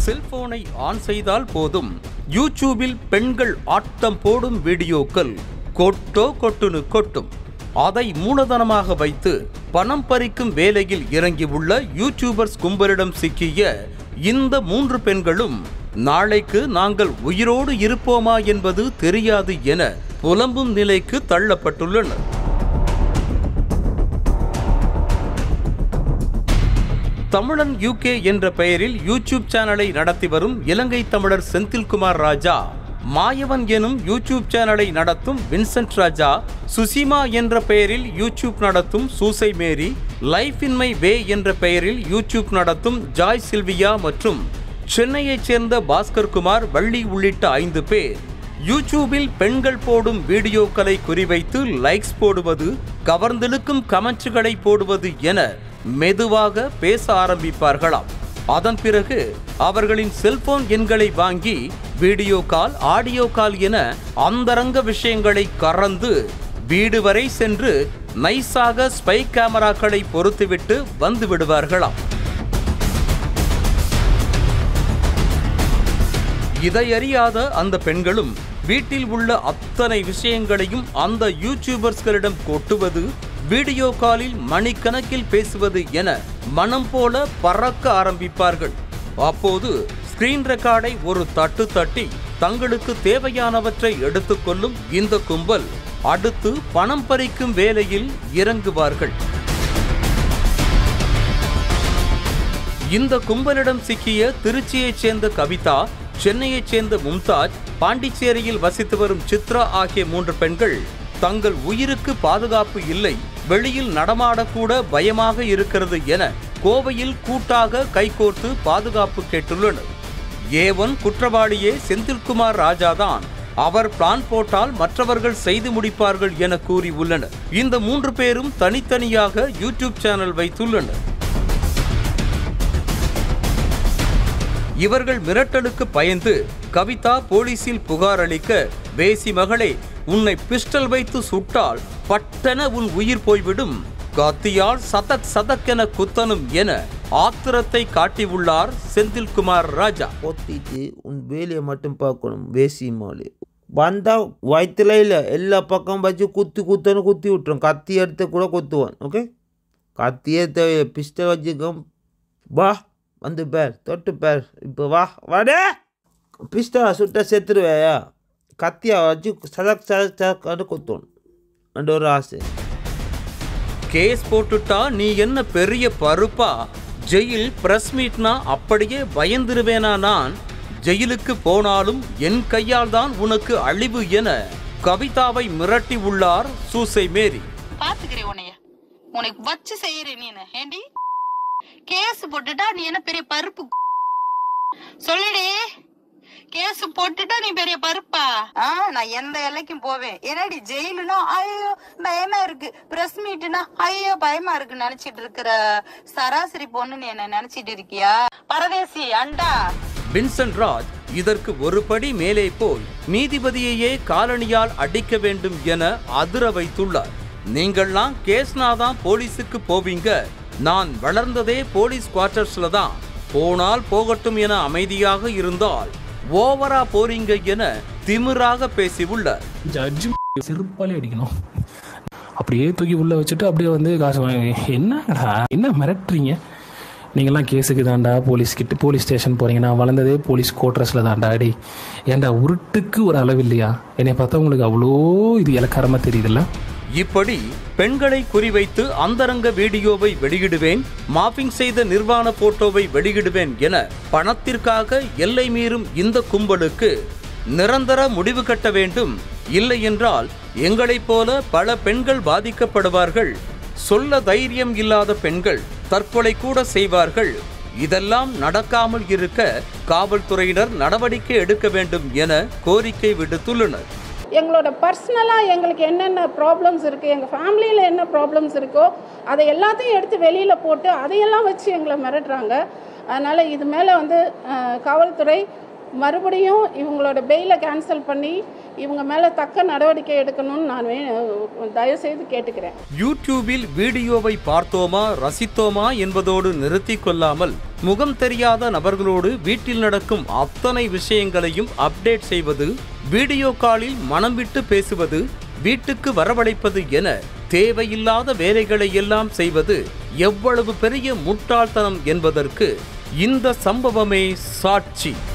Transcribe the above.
செல்போனை ஆன் செய்தால் போதும், யூடியூபில் பெண்கள் ஆட்டம் போடும் வீடியோக்கள் கொட்டுன்னு கொட்டும். அதை மூலதனமாக வைத்து பணம் பறிக்கும் வேலையில் இறங்கியுள்ள யூடியூபர்ஸ் கும்பலிடம் சிக்கிய இந்த 3 பெண்களும் நாளைக்கு நாங்கள் உயிரோடு இருப்போமா என்பது தெரியாது என புலம்பும் நிலைக்கு தள்ளப்பட்டுள்ளனர். தமிழன் UK என்ற பெயரில் யூடியூப் சேனலை நடத்தி வரும் இலங்கை தமிழர் செந்தில்குமார் ராஜா, மாயவன் எனும் யூடியூப் சேனலை நடத்தும் வின்சென்ட் ராஜா, சுசிமா என்ற பெயரில் யூடியூப் நடத்தும் Susai Mary, life in my way என்ற பெயரில் யூடியூப் நடத்தும் ஜாய் சில்வியா மற்றும் சென்னையைச் சேர்ந்த பாஸ்கர் குமார், வள்ளி உள்ளிட்ட 5 பேர் யூடியூபில் பெண்கள் போடும் வீடியோக்களை குறிவைத்து லைக்ஸ் போடுவது, கவர்ந்தெழுக்கும் கமெண்ட்களை போடுவது என மெதுவாக பேச ஆரம்பிப்பார்களாம். அதன் பிறகு அவர்களின் செல்போன் எண்களை வாங்கி வீடியோ கால், ஆடியோ கால் என அந்தரங்க விஷயங்களை கறந்து வீடு வரை சென்று நைஸாக ஸ்பை கேமராக்களை பொருத்திவிட்டு வந்து விடுவார்களாம். இதையறியாத அந்த பெண்களும் வீட்டில் உள்ள அத்தனை விஷயங்களையும் அந்த யூடியூபர்ஸ்களிடம் கொட்டுவது, வீடியோ காலில் மணிக்கணக்கில் பேசுவது என மனம் போல பறக்க ஆரம்பிப்பார்கள். அப்போது ஸ்கிரீன் ரெக்கார்டை ஒரு தட்டு தட்டி தங்களுக்கு தேவையானவற்றை எடுத்துக்கொள்ளும் இந்த கும்பல் அடுத்து பணம் பறிக்கும் வேலையில் இறங்குவார்கள். இந்த கும்பலிடம் சிக்கிய திருச்சியைச் சேர்ந்த கவிதா, சென்னையைச் சேர்ந்த மும்தாஜ், பாண்டிச்சேரியில் வசித்து வரும் சித்ரா ஆகிய 3 பெண்கள் தங்கள் உயிருக்கு பாதுகாப்பு இல்லை, வெளியில் நடமாடக்கூட பயமாக இருக்கிறது என கோவையில் கூட்டாக கைகோர்த்து பாதுகாப்பு கேட்டுள்ளனர். A1 குற்றவாளியே செந்தில்குமார் ராஜாதான், அவர் பிளான் போட்டால் மற்றவர்கள் செய்து முடிப்பார்கள் என கூறியுள்ளனர். இந்த 3 பேரும் தனித்தனியாக யூடியூப் சேனல் வைத்துள்ளனர். இவர்கள் மிரட்டலுக்கு பயந்து கவிதா போலீசில் புகார் அளிக்க, வேசி மகளே, உன்னை பிஸ்டல் வைத்து சுட்டால் பட்டென உன் உயிர் போய்விடும், கத்தியால் சதக் சதக்கென குத்தனும் என ஆத்திரத்தை காட்டியுள்ளார் செந்தில்குமார் ராஜா. பொத்திட்டு உன் வேலையை மட்டும் பார்க்கணும், வேசி மாலே வந்தா வயிற்றுல இல்லை, எல்லா பக்கம் வச்சு குத்தன்னு குத்தி விட்டுரும். கத்தி எடுத்து கூட குத்துவான். ஓகே, கத்தி எடுத்த பிஸ்டல் வச்சுக்கோ, வா வந்து பேர் தொட்டு பேர், இப்போ வா வாடே, பிஸ்டலை சுட்ட செத்துருவேயா, கத்தியா வச்சு சதக் சதக் சதக்கான்னு குத்தணும் அண்ட் ஒரு ஆசை. கேஸ் போட்டுட்டா நீ என்ன பெரிய பருப்பா, ஜெயில் பிரஸ் மீட்னா அப்படியே பயந்துருவேனா, நான் ஜெயிலுக்கு போனாலும் என் கையால் தான் உனக்கு அழிவு என கவிதாவை மிரட்டி உள்ளார் சூசை மேரி. பாத்துக்கிறேன் உனக்கு வச்சு செய்யறேன், நீ ஏண்டி கேஸ் போட்டுட்டா நீ என்ன பெரிய பருப்பு சொல்லிடே, கேஸ் போட்டுட்டா நீ பெரிய பருப்பா? நான் எந்த எல்லைக்கும் போவேன். என்னடி ஜெயிலுனா ஐயோ பயமா இருக்கு, பிரஸ் மீட்னா ஐயோ பயமா இருக்கு நினைச்சிட்டு இருக்கிற சராசரி பொண்ணு நீ என்ன நினைச்சிட்டு இருக்கியா? பரதேசி அண்டா. வின்சென்ட் ராஜ் இதற்கு ஒரு படி மேலே போய் நீதிபதியையே காலணியால் அடிக்க வேண்டும் என அதிர வைத்துள்ளார். நீங்கள்லாம் கேஸ்னாதான் போலீஸுக்கு போவீங்க, நான் வளர்ந்ததே போலீஸ் குவார்டர்ஸ்ல தான், போனால் போகட்டும் என அமைதியாக இருந்தால் ஓவரா போறீங்க என திமிராக பேசியுள்ளார். ஜட்ஜு செருப்பாலே அடிக்கணும், அப்படியே தூக்கி உள்ள வச்சுட்டு அப்படியே வந்து காசு வாங்க. என்னடா என்ன மிரட்டுறீங்க? நீங்கள்லாம் கேஸுக்கு தாண்டா போலீஸ் ஸ்டேஷன் போகிறீங்க, நான் வளர்ந்ததே போலீஸ் குவார்டர்ஸில் தாண்டா. அடி ஏண்டா உருட்டுக்கு ஒரு அளவு இல்லையா? என்னை பார்த்தா உங்களுக்கு அவ்வளோ இது இலக்காரமாக தெரியுதுல்ல? இப்படி பெண்களை குறிவைத்து அந்தரங்க வீடியோவை வெளியிடுவேன், மாப்பிங் செய்த நிர்வாண போட்டோவை வெளியிடுவேன் என பணத்திற்காக எல்லை மீறும் இந்த கும்பலுக்கு நிரந்தர முடிவு கட்ட வேண்டும். இல்லை என்றால் எங்களைப் போல பல பெண்கள் பாதிக்கப்படுவார்கள். சொல்ல தைரியம் இல்லாத பெண்கள் தற்கொலை கூட செய்வார்கள். இதெல்லாம் நடக்காமல் இருக்க காவல்துறையினர் நடவடிக்கை எடுக்க வேண்டும் என கோரிக்கை விடுத்துள்ளனர். எங்களோட பர்சனலாக எங்களுக்கு என்னென்ன ப்ராப்ளம்ஸ் இருக்குது, எங்கள் ஃபேமிலியில் என்ன ப்ராப்ளம்ஸ் இருக்கோ அதை எல்லாத்தையும் எடுத்து வெளியில் போட்டு அதையெல்லாம் வச்சு எங்களை மிரட்டுறாங்க. அதனால் இது மேலே வந்து காவல்துறை மறுபடியும் இவங்களோட பெயிலை கேன்சல் பண்ணி இவங்க மேலே தக்க நடவடிக்கை எடுக்கணும்னு நான் தயவுசெய்து கேட்டுக்கிறேன். யூடியூபில் வீடியோவை பார்த்தோமா ரசித்தோமா என்பதோடு நிறுத்தி கொள்ளாமல் முகம் தெரியாத நபர்களோடு வீட்டில் நடக்கும் அத்தனை விஷயங்களையும் அப்டேட் செய்வது, வீடியோ காலில் மனம் விட்டு பேசுவது, வீட்டுக்கு வரவழைப்பது என தேவையில்லாத வேலைகளை எல்லாம் செய்வது எவ்வளவு பெரிய முட்டாள்தனம் என்பதற்கு இந்த சம்பவமே சாட்சி.